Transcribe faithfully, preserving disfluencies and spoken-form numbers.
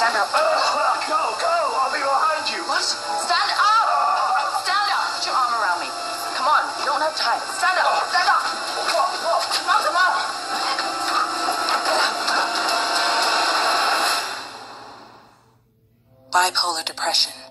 stand up. Uh, go, go. I'll be behind you. What? Stand up! Stand up! Put your arm around me. Come on, you don't have time. Stand up! Stand up! Come on, come on, come on! Bipolar depression.